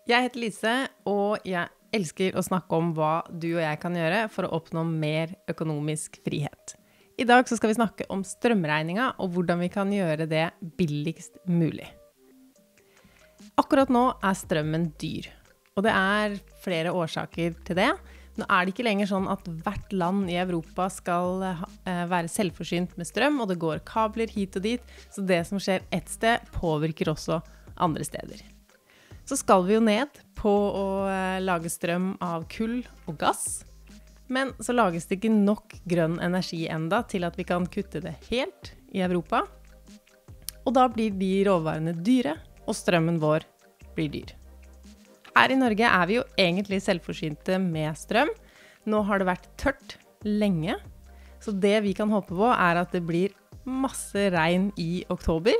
Jeg heter Lise, og jeg elsker å snakke om hva du og jeg kan gjøre for å oppnå mer økonomisk frihet. I dag så skal vi snakke om strømregninga og hvordan vi kan gjøre det billigst mulig. Akkurat nå er strømmen dyr, og det er flere årsaker til det. Nå er det ikke lenger sånn at hvert land i Europa skal være selvforsynt med strøm, og det går kabler hit og dit, så det som skjer et sted påvirker også andre steder. Så skal vi jo ned på å lage strøm av kull og gass, men så lages det ikke nok grønn energi enda til at vi kan kutte det helt i Europa. Og da blir de råvarene dyre, og strømmen vår blir dyr. Her i Norge er vi jo egentlig selvforsynte med strøm. Nå har det vært tørt lenge, så det vi kan håpe på er at det blir masse regn i oktober.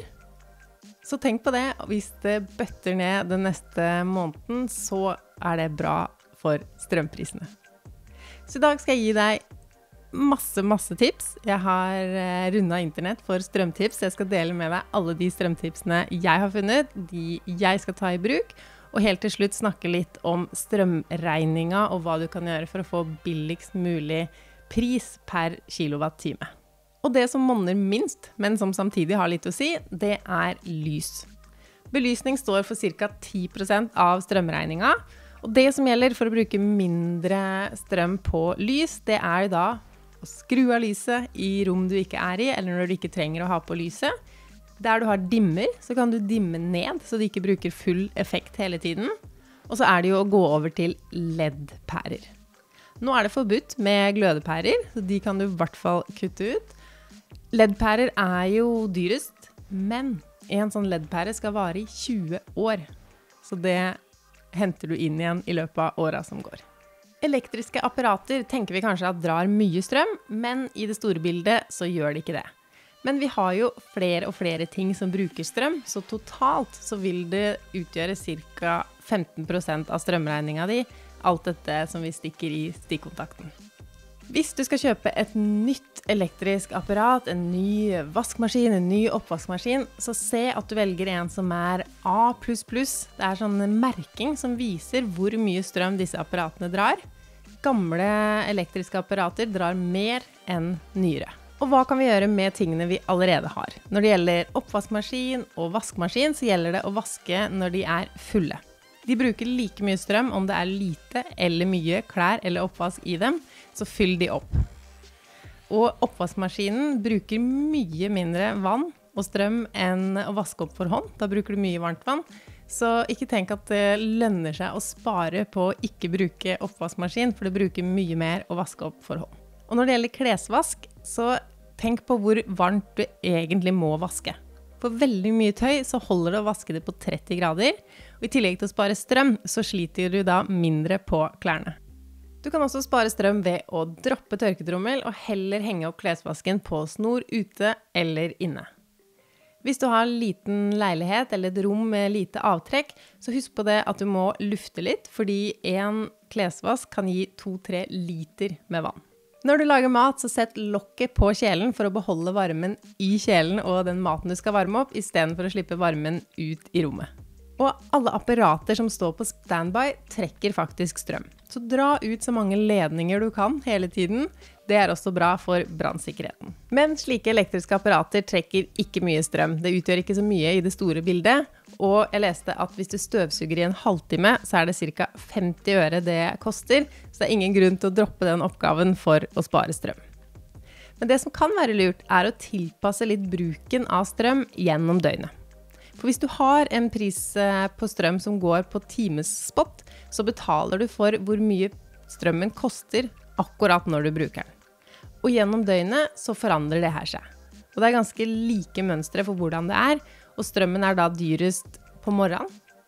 Så tenk på det, hvis det bøtter ned den neste måneden, så er det bra for strømprisene. Så i dag skal jeg gi deg masse tips. Jeg har rundet internett for strømtips. Jeg skal dele med deg alle de strømtipsene jeg har funnet, de jeg skal ta i bruk, og helt til slutt snakke litt om strømregninga og hva du kan gjøre for å få billigst mulig pris per kilowattime. Og det som monner minst, men som samtidig har litt å si, det er lys. Belysning står for ca. 10% av strømregninga, og det som gjelder for å bruke mindre strøm på lys, det er da å skru av lyset i rom du ikke er i, eller når du ikke trenger å ha på lyset. Der du har dimmer, så kan du dimme ned, så du ikke bruker full effekt hele tiden. Og så er det jo å gå over til LED-pærer. Nå er det forbudt med glødepærer, så de kan du i hvert fall kutte ut. LED-pærer er jo dyrest, men en sånn LED-pære skal vare i 20 år. Så det henter du inn igjen i løpet av årene som går. Elektriske apparater tenker vi kanskje at drar mye strøm, men i det store bildet så gjør det ikke det. Men vi har jo flere og flere ting som bruker strøm, så totalt så vil det utgjøre ca. 15% av strømregninga di, alt dette som vi stikker i stikkontakten. Hvis du skal kjøpe et nytt elektrisk apparat, en ny vaskmaskin, en ny oppvaskmaskin, så se at du velger en som er A++. Det er sånn merking som viser hvor mye strøm disse apparatene drar. Gamle elektriske apparater drar mer enn nyere. Og hva kan vi gjøre med tingene vi allerede har? Når det gjelder oppvaskmaskin og vaskemaskin, så gjelder det å vaske når de er fulle. De bruker like mye strøm om det er lite eller mye klær eller oppvask i dem, så fyll de opp. Og oppvaskmaskinen bruker mye mindre vann og strøm enn å vaske opp for hånd. Da bruker du mye varmt vann. Så ikke tenk at det lønner seg å spare på å ikke bruke oppvaskmaskin, for det bruker mye mer å vaske opp for hånd. Og når det gjelder klesvask, så tenk på hvor varmt du egentlig må vaske. For veldig mye tøy så holder det å vaske det på 30 grader, og i tillegg til å spare strøm, så sliter du da mindre på klærne. Du kan også spare strøm ved å droppe tørketrommel og heller henge opp klesvasken på snor ute eller inne. Hvis du har en liten leilighet eller et rom med lite avtrekk, så husk på det at du må lufte litt, fordi en klesvask kan gi 2-3 liter med vann. Når du lager mat, så sett lokket på kjelen for å beholde varmen i kjelen og den maten du skal varme opp, i stedet for å slippe varmen ut i rommet. Og alle apparater som står på standby trekker faktisk strøm. Så dra ut så mange ledninger du kan hele tiden. Det er også bra for brannsikkerheten. Men slike elektriske apparater trekker ikke mye strøm. Det utgjør ikke så mye i det store bildet. Og jeg leste at hvis du støvsuger i en halvtime, så er det ca. 50 øre det koster. Så det er ingen grunn til å droppe den oppgaven for å spare strøm. Men det som kan være lurt er å tilpasse litt bruken av strøm gjennom døgnet. For hvis du har en pris på strøm som går på timespot, så betaler du for hvor mye strømmen koster akkurat når du bruker den. Og gjennom døgnet så forandrer det her seg. Og det er ganske like mønstre for hvordan det er, og strømmen er da dyrest på morgenen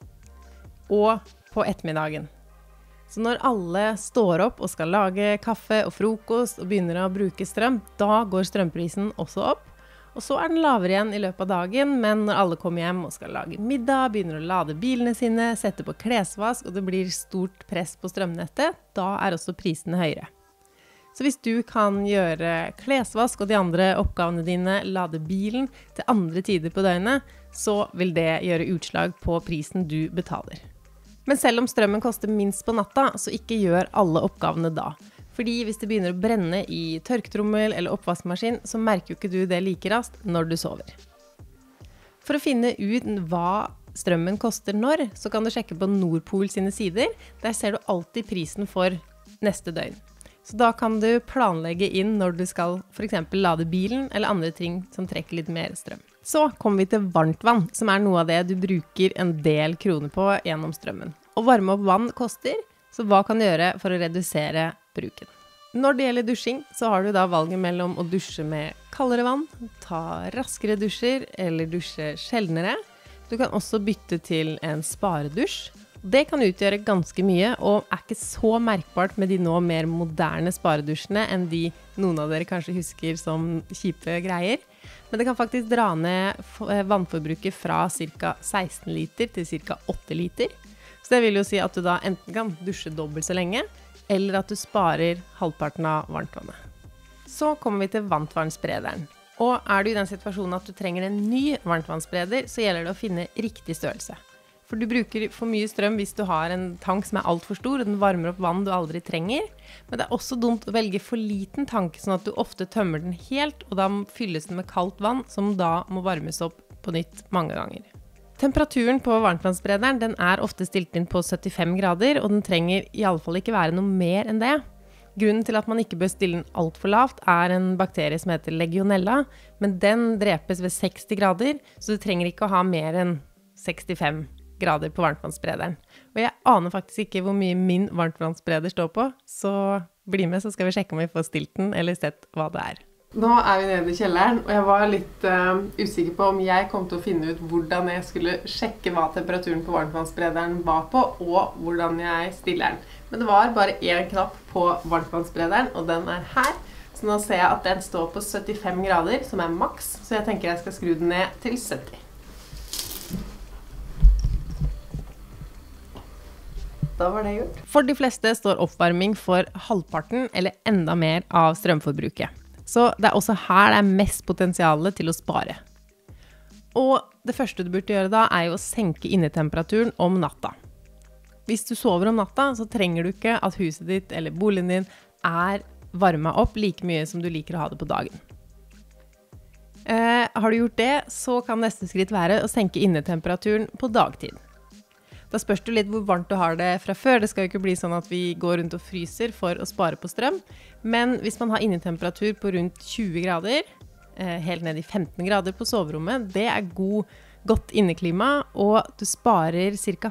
og på ettermiddagen. Så når alle står opp og skal lage kaffe og frokost og begynner å bruke strøm, da går strømprisen også opp. Og så er den lavere igjen i løpet av dagen, men når alle kommer hjem og skal lage middag, begynner å lade bilene sine, sette på klesvask, og det blir stort press på strømnettet, da er også prisene høyere. Så hvis du kan gjøre klesvask og de andre oppgavene dine, lade bilen til andre tider på døgnet, så vil det gjøre utslag på prisen du betaler. Men selv om strømmen koster minst på natta, så ikke gjør alle oppgavene da. Fordi hvis det begynner å brenne i tørketrommel eller oppvaskmaskin, så merker jo ikke du det like raskt når du sover. For å finne ut hva strømmen koster når, så kan du sjekke på Nordpol sine sider. Der ser du alltid prisen for neste døgn. Så da kan du planlegge inn når du skal for eksempel lade bilen eller andre ting som trekker litt mer strøm. Så kommer vi til varmtvann, som er noe av det du bruker en del kroner på gjennom strømmen. Å varme opp vann koster, så hva kan du gjøre for å redusere bruken? Når det gjelder dusjing, så har du da valget mellom å dusje med kaldere vann, ta raskere dusjer eller dusje sjeldnere. Du kan også bytte til en sparedusj. Det kan utgjøre ganske mye, og er ikke så merkbart med de nå mer moderne sparedusjene enn de noen av dere kanskje husker som kjipe greier. Men det kan faktisk dra ned vannforbruket fra ca. 16 liter til ca. 8 liter. Så det vil jo si at du da enten kan dusje dobbelt så lenge, eller at du sparer halvparten av varmtvannet. Så kommer vi til varmtvannsberederen. Og er du i den situasjonen at du trenger en ny varmtvannsbereder, så gjelder det å finne riktig størrelse. For du bruker for mye strøm hvis du har en tank som er alt for stor, og den varmer opp vann du aldri trenger. Men det er også dumt å velge for liten tank, sånn at du ofte tømmer den helt, og da fylles den med kaldt vann, som da må varmes opp på nytt mange ganger. Temperaturen på varmtvannsberederen, den er ofte stilt inn på 75 grader, og den trenger i alle fall ikke være noe mer enn det. Grunnen til at man ikke bør stille den alt for lavt er en bakterie som heter legionella, men den drepes ved 60 grader, så du trenger ikke å ha mer enn 65 grader på varmtvannsberederen. Og jeg aner faktisk ikke hvor mye min varmtvannsbereder står på, så bli med, så skal vi sjekke om vi får stilt den, eller sett hva det er. Nå er vi nede i kjelleren, og jeg var litt usikker på om jeg kom til å finne ut hvordan jeg skulle sjekke hva temperaturen på varmtvannsberederen var på, og hvordan jeg stiller den. Men det var bare en knapp på varmtvannsberederen, og den er her. Så nå ser jeg at den står på 75 grader, som er maks, så jeg tenker jeg skal skru den ned til 70. Da var det gjort. For de fleste står oppvarming for halvparten eller enda mer av strømforbruket. Så det er også her det er mest potensialet til å spare. Og det første du burde gjøre da er jo å senke innetemperaturen om natta. Hvis du sover om natta, så trenger du ikke at huset ditt eller boligen din er varmet opp like mye som du liker å ha det på dagen. Har du gjort det, så kan neste skritt være å senke innetemperaturen på dagtid. Da spørs det litt hvor varmt du har det fra før. Det skal jo ikke bli sånn at vi går rundt og fryser for å spare på strøm. Men hvis man har innetemperatur på rundt 20 grader, helt ned i 15 grader på soverommet, det er godt inneklima, og du sparer ca.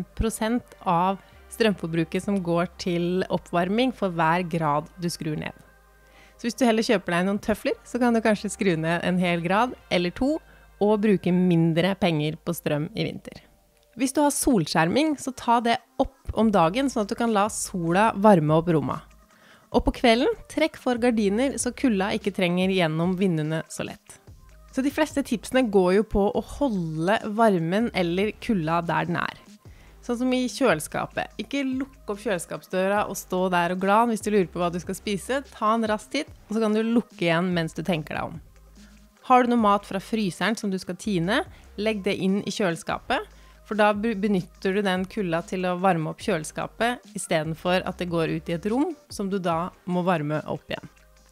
5% av strømforbruket som går til oppvarming for hver grad du skrur ned. Så hvis du heller kjøper deg noen tøfler, så kan du kanskje skru ned en hel grad eller 2, og bruke mindre penger på strøm i vinter. Hvis du har solskjerming, så ta det opp om dagen, sånn at du kan la sola varme opp rommet. Og på kvelden, trekk for gardiner, så kulda ikke trenger gjennom vinduene så lett. Så de fleste tipsene går jo på å holde varmen eller kulda der den er. Sånn som i kjøleskapet. Ikke lukke opp kjøleskapsdøra og stå der og glad hvis du lurer på hva du skal spise. Ta en rask titt, og så kan du lukke igjen mens du tenker deg om. Har du noe mat fra fryseren som du skal tine, legg det inn i kjøleskapet. For da benytter du den kulda til å varme opp kjøleskapet, i stedet for at det går ut i et rom, som du da må varme opp igjen.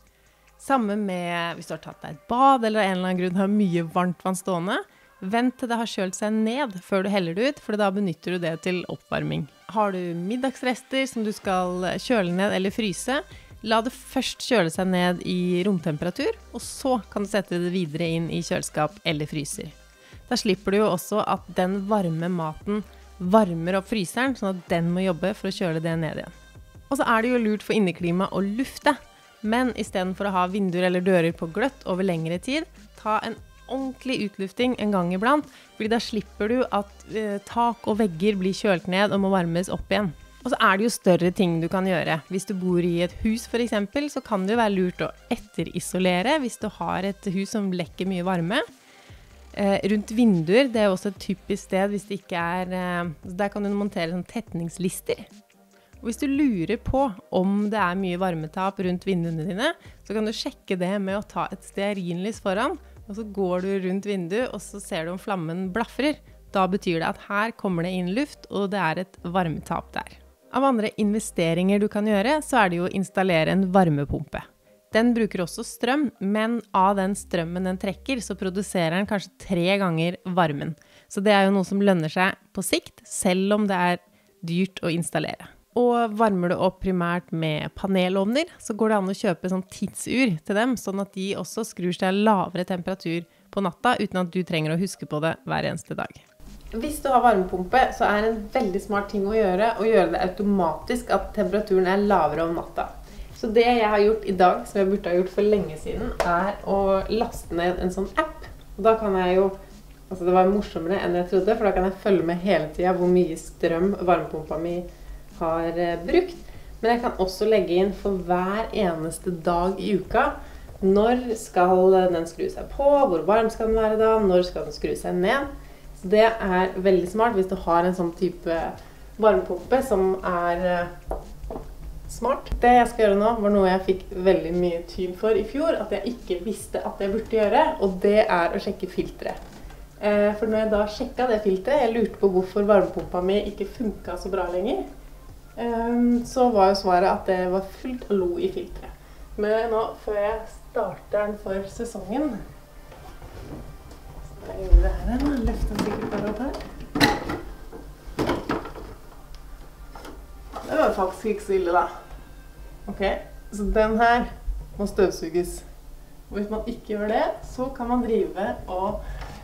Samme med hvis du har tatt deg et bad, eller av en eller annen grunn har mye varmt vann stående. Vent til det har kjølt seg ned før du heller det ut, for da benytter du det til oppvarming. Har du middagsrester som du skal kjøle ned eller fryse, la det først kjøle seg ned i romtemperatur, og så kan du sette det videre inn i kjøleskap eller fryser. Da slipper du jo også at den varme maten varmer opp fryseren, sånn at den må jobbe for å kjøle det ned igjen. Og så er det jo lurt for inneklima å lufte, men i stedet for å ha vinduer eller dører på gløtt over lengre tid, ta en ordentlig utlufting en gang iblant, fordi da slipper du at tak og vegger blir kjølt ned og må varmes opp igjen. Og så er det jo større ting du kan gjøre. Hvis du bor i et hus for eksempel, så kan det jo være lurt å etterisolere hvis du har et hus som lekker mye varme. Rundt vinduer, det er også et typisk sted hvis det ikke er, der kan du montere sånn tetningslister. Og hvis du lurer på om det er mye varmetap rundt vinduene dine, så kan du sjekke det med å ta et stearinlys foran, og så går du rundt vinduet, og så ser du om flammen blaffer. Da betyr det at her kommer det inn luft, og det er et varmetap der. Av andre investeringer du kan gjøre, så det jo å installere en varmepumpe. Den bruker også strøm, men av den strømmen den trekker, så produserer den kanskje 3 ganger varmen. Så det jo noe som lønner seg på sikt, selv om det dyrt å installere. Og varmer du opp primært med panelovner, så går det an å kjøpe sånn tidsur til dem, sånn at de også skrur seg lavere temperatur på natta, uten at du trenger å huske på det hver eneste dag. Hvis du har varmepumpe, så det en veldig smart ting å gjøre det automatisk at temperaturen lavere om natta. Så det jeg har gjort i dag, som jeg burde ha gjort for lenge siden, å laste ned en sånn app. Og da kan jeg jo, altså det var morsommere enn jeg trodde, for da kan jeg følge med hele tiden hvor mye strøm varmepumpa mi har brukt. Men jeg kan også legge inn for hver eneste dag i uka. Når skal den skru seg på? Hvor varm skal den være da? Når skal den skru seg ned? Så det veldig smart hvis du har en sånn type varmepumpe som smart. Det jeg skal gjøre nå var noe jeg fikk veldig mye tyn for i fjor, at jeg ikke visste at jeg burde gjøre, og det å sjekke filteret. For når jeg da sjekket det filteret, jeg lurte på hvorfor varmepumpa mi ikke funket så bra lenger, så var jo svaret at det var fullt av lo i filteret. Men nå, før jeg starter den for sesongen, så jeg gjorde det her, løfter den sikkert bare opp her. Det var faktisk ikke så ille da. Ok, så den her må støvsuges. Og hvis man ikke gjør det, så kan man drive og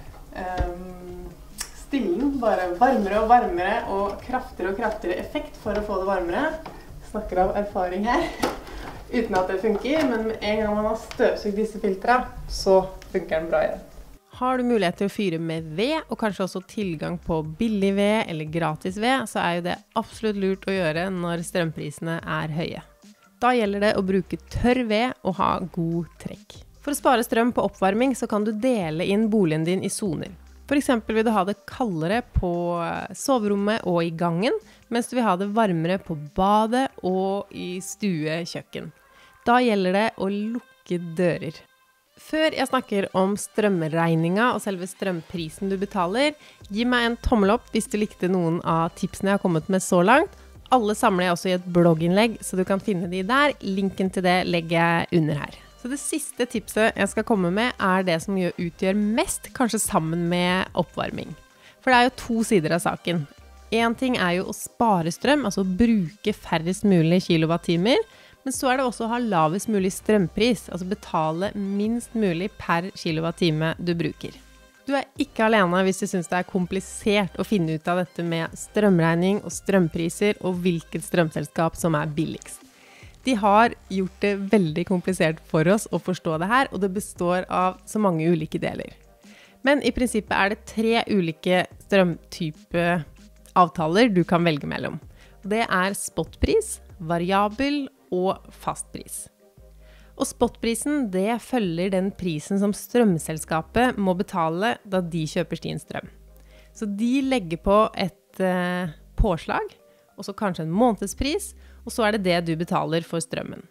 stille den bare varmere og varmere og kraftigere effekt for å få det varmere. Snakker av erfaring her, uten at det funker, men med en gang man har støvsugd disse filtrene, så funker den bra igjen. Har du mulighet til å fyre med ved, og kanskje også tilgang på billig ved eller gratis ved, så jo det absolutt lurt å gjøre når strømprisene høye. Da gjelder det å bruke tørr ved og ha god trekk. For å spare strøm på oppvarming så kan du dele inn boligen din i zoner. For eksempel vil du ha det kaldere på soverommet og i gangen, mens du vil ha det varmere på badet og i stue, kjøkken. Da gjelder det å lukke dører. Før jeg snakker om strømregninga og selve strømprisen du betaler, gi meg en tommel opp hvis du likte noen av tipsene jeg har kommet med så langt. Alle samler jeg også i et blogginnlegg, så du kan finne de der. Linken til det legger jeg under her. Så det siste tipset jeg skal komme med det som utgjør mest, kanskje sammen med oppvarming. For det jo 2 sider av saken. En ting jo å spare strøm, altså bruke færrest mulig kilowattimer, men så det også å ha lavest mulig strømpris, altså betale minst mulig per kilowattime du bruker. Du ikke alene hvis du synes det komplisert å finne ut av dette med strømregning og strømpriser og hvilket strømselskap som billigst. De har gjort det veldig komplisert for oss å forstå det her, og det består av så mange ulike deler. Men i prinsippet det 3 ulike strømtype avtaler du kan velge mellom. Det spotpris, variabel og fastpris. Og spotprisen, det følger den prisen som strømselskapet må betale da de kjøper sin strøm. Så de legger på et påslag, og så kanskje en månedspris, og så det det du betaler for strømmen.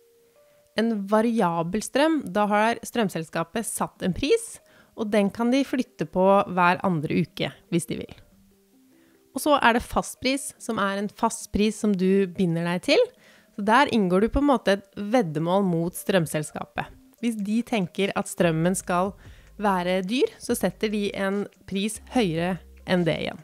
En variabel strøm, da har strømselskapet satt en pris, og den kan de flytte på hver andre uke, hvis de vil. Og så det fastpris, som en fastpris som du binder deg til. Så der inngår du på en måte et veddemål mot strømselskapet. Hvis de tenker at strømmen skal være dyr, så setter de en pris høyere enn det igjen.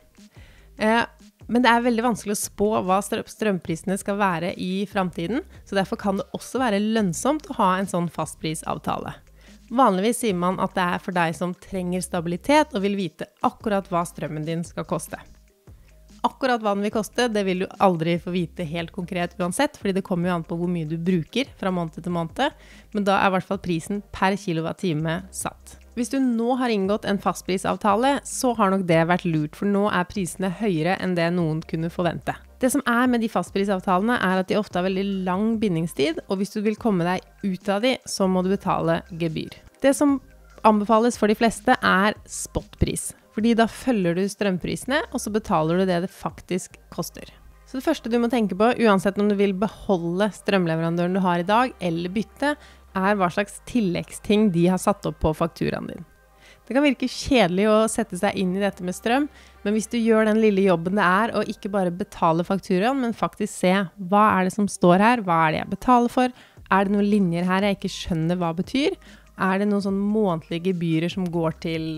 Men det veldig vanskelig å spå hva strømprisene skal være i fremtiden, så derfor kan det også være lønnsomt å ha en sånn fastprisavtale. Vanligvis sier man at det for deg som trenger stabilitet og vil vite akkurat hva strømmen din skal koste. Akkurat hva den vil koste, det vil du aldri få vite helt konkret uansett, fordi det kommer jo an på hvor mye du bruker fra måned til måned, men da I hvert fall prisen per kilowattime satt. Hvis du nå har inngått en fastprisavtale, så har nok det vært lurt, for nå prisene høyere enn det noen kunne forvente. Det som med de fastprisavtalene at de ofte har veldig lang bindingstid, og hvis du vil komme deg ut av de, så må du betale gebyr. Det som anbefales for de fleste spotpris. Fordi da følger du strømprisene, og så betaler du det faktisk koster. Så det første du må tenke på, uansett om du vil beholde strømleverandøren du har I dag, eller bytte, hva slags tilleggsting de har satt opp på fakturaen din. Det kan virke kjedelig å sette seg inn i dette med strøm, men hvis du gjør den lille jobben det er, og ikke bare betale fakturaen, men faktisk se hva er det som står her, hva er det jeg betaler for, er det noen linjer her jeg ikke skjønner hva betyr, er det noen sånn månedlige gebyrer som går til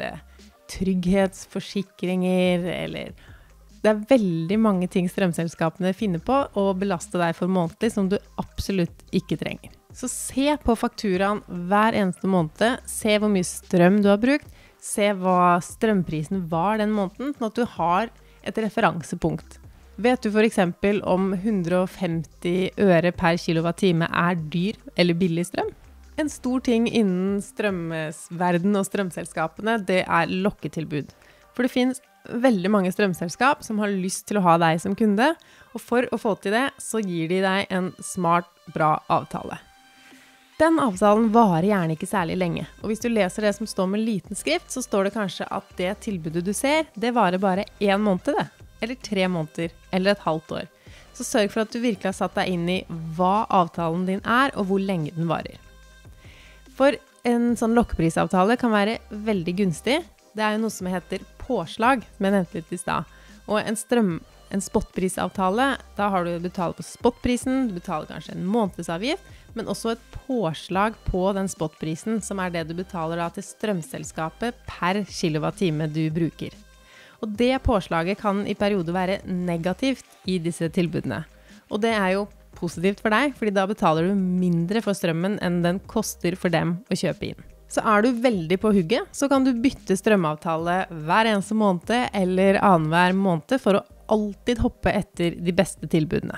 trygghetsforsikringer, eller det er veldig mange ting strømselskapene finner på å belaste deg for månedlig som du absolutt ikke trenger. Så se på fakturaen hver eneste måned, se hvor mye strøm du har brukt, se hva strømprisen var den måneden, sånn at du har et referansepunkt. Vet du for eksempel om 150 øre per kilowattime er dyr eller billig strøm? En stor ting innen strømverden og strømselskapene, det er lokketilbud. For det finnes veldig mange strømselskap som har lyst til å ha deg som kunde, og for å få til det, så gir de deg en smart, bra avtale. Den avtalen varer gjerne ikke særlig lenge, og hvis du leser det som står med liten skrift, så står det kanskje at det tilbudet du ser, det varer bare 1 måned det, eller 3 måneder, eller et halvt år. Så sørg for at du virkelig har satt deg inn i hva avtalen din er, og hvor lenge den varer. For en sånn lokkeprisavtale kan være veldig gunstig. Det er jo noe som heter påslag, som jeg nevnte litt i sted. Og en spotprisavtale, da har du betalt på spotprisen, du betaler kanskje en månedsavgift, men også et påslag på den spotprisen, som er det du betaler da til strømselskapet per kilowattime du bruker. Og det påslaget kan i perioder være negativt i disse tilbudene. Og det er jo positivt for deg, fordi da betaler du mindre for strømmen enn den koster for dem å kjøpe inn. Så er du veldig på hugget, så kan du bytte strømavtale hver eneste måned eller annenhver måned for å alltid hoppe etter de beste tilbudene.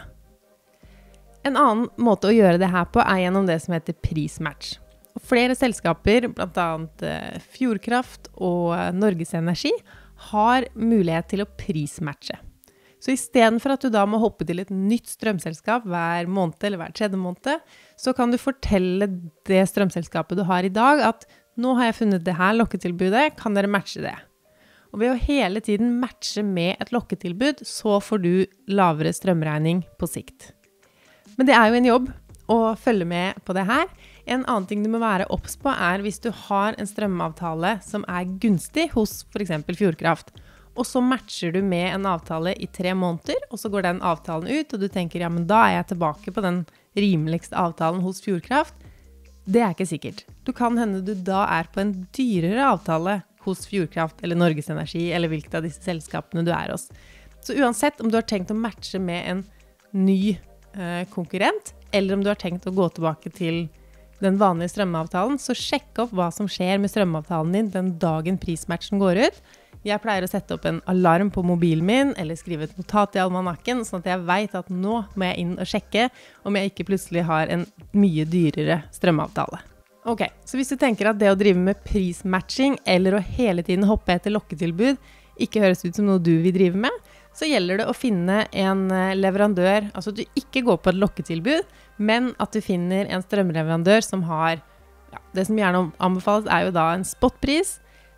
En annen måte å gjøre det her på er gjennom det som heter prismatch. Og flere selskaper, blant annet Fjordkraft og Norges Energi, har mulighet til å prismatche. Så i stedet for at du da må hoppe til et nytt strømselskap hver måned eller hver 3. måned, så kan du fortelle det strømselskapet du har i dag at nå har jeg funnet det her lokketilbudet, kan dere matche det? Og ved å hele tiden matche med et lokketilbud, så får du lavere strømregning på sikt. Men det er jo en jobb å følge med på det her. En annen ting du må være obs på er hvis du har en strømavtale som er gunstig hos for eksempel Fjordkraft, og så matcher du med en avtale i 3 måneder, og så går den avtalen ut, og du tenker, ja, men da er jeg tilbake på den rimeligste avtalen hos Fjordkraft. Det er ikke sikkert. Du kan hende du da er på en dyrere avtale hos Fjordkraft eller Norges Energi, eller hvilket av disse selskapene du er hos. Så uansett om du har tenkt å matche med en ny konkurrent, eller om du har tenkt å gå tilbake til den vanlige strømavtalen, så sjekk opp hva som skjer med strømavtalen din den dagen prismatchen går ut. Jeg pleier å sette opp en alarm på mobilen min, eller skrive et notat i almanakken, sånn at jeg vet at nå må jeg inn og sjekke om jeg ikke plutselig har en mye dyrere strømavtale. Ok, så hvis du tenker at det å drive med prismatching, eller å hele tiden hoppe etter lokketilbud, ikke høres ut som noe du vil drive med, så gjelder det å finne en leverandør, altså at du ikke går på et lokketilbud, men at du finner en strømleverandør som har, ja, det som gjerne anbefales er jo da en spotpris,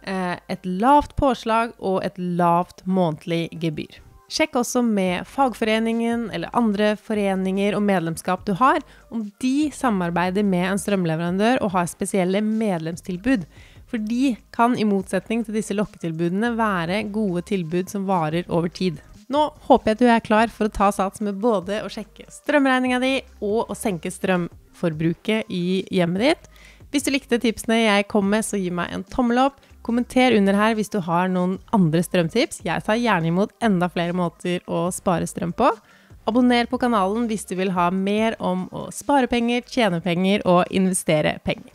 et lavt påslag og et lavt månedlig gebyr. Sjekk også med fagforeningen eller andre foreninger og medlemskap du har, om de samarbeider med en strømleverandør og har spesielle medlemstilbud. For de kan i motsetning til disse lokketilbudene være gode tilbud som varer over tid. Nå håper jeg at du er klar for å ta sats med både å sjekke strømregningen din og å senke strømforbruket i hjemmet ditt. Hvis du likte tipsene jeg kom med, så gi meg en tommel opp. Kommenter under her hvis du har noen andre strømtips. Jeg tar gjerne imot enda flere måter å spare strøm på. Abonner på kanalen hvis du vil ha mer om å spare penger, tjene penger og investere penger.